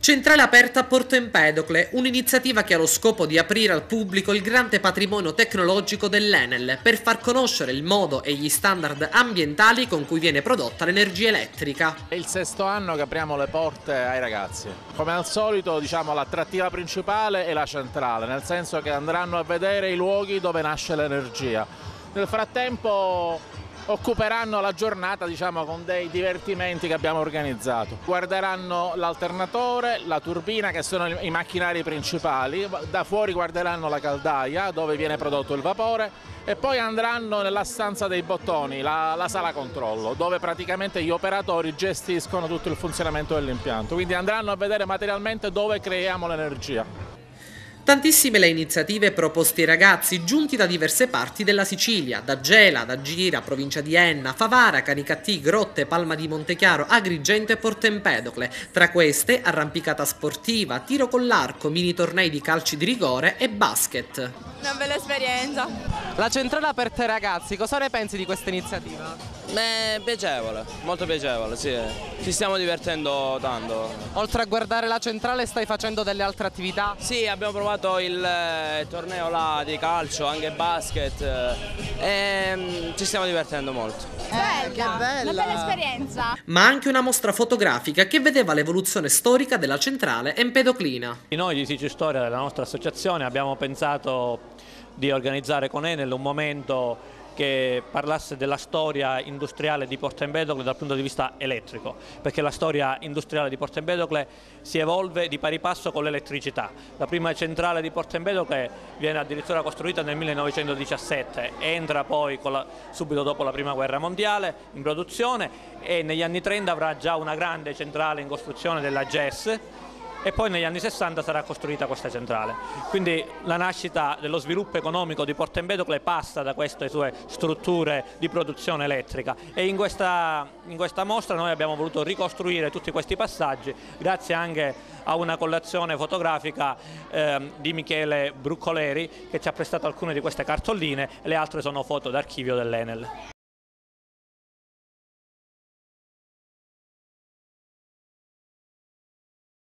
Centrale aperta a Porto Empedocle, un'iniziativa che ha lo scopo di aprire al pubblico il grande patrimonio tecnologico dell'Enel per far conoscere il modo e gli standard ambientali con cui viene prodotta l'energia elettrica. È il sesto anno che apriamo le porte ai ragazzi. Come al solito, l'attrattiva principale è la centrale, nel senso che andranno a vedere i luoghi dove nasce l'energia. Nel frattempo occuperanno la giornata con dei divertimenti che abbiamo organizzato. Guarderanno l'alternatore, la turbina, che sono i macchinari principali, da fuori guarderanno la caldaia dove viene prodotto il vapore e poi andranno nella stanza dei bottoni, la sala controllo, dove praticamente gli operatori gestiscono tutto il funzionamento dell'impianto, quindi andranno a vedere materialmente dove creiamo l'energia. Tantissime le iniziative proposte ai ragazzi giunti da diverse parti della Sicilia, da Gela, da Gira, provincia di Enna, Favara, Canicattì, Grotte, Palma di Montechiaro, Agrigento e Porto Empedocle. Tra queste arrampicata sportiva, tiro con l'arco, mini tornei di calci di rigore e basket. Una bella esperienza. La centrale aperta ai ragazzi, cosa ne pensi di questa iniziativa? Beh, piacevole, molto piacevole, sì. Ci stiamo divertendo tanto. Oltre a guardare la centrale stai facendo delle altre attività? Sì, abbiamo provato il torneo là di calcio, anche basket e ci stiamo divertendo molto. Bella, bella. una bella esperienza. Ma anche una mostra fotografica che vedeva l'evoluzione storica della centrale empedoclina. Noi di Sici Storia, della nostra associazione, abbiamo pensato di organizzare con Enel un momento che parlasse della storia industriale di Porto Empedocle dal punto di vista elettrico, perché la storia industriale di Porto Empedocle si evolve di pari passo con l'elettricità. La prima centrale di Porto Empedocle viene addirittura costruita nel 1917, entra poi subito dopo la Prima Guerra Mondiale in produzione e negli anni 30 avrà già una grande centrale in costruzione della GES, e poi negli anni 60 sarà costruita questa centrale. Quindi la nascita dello sviluppo economico di Porto Empedocle passa da queste sue strutture di produzione elettrica e in questa mostra noi abbiamo voluto ricostruire tutti questi passaggi grazie anche a una collezione fotografica di Michele Bruccoleri che ci ha prestato alcune di queste cartoline e le altre sono foto d'archivio dell'Enel.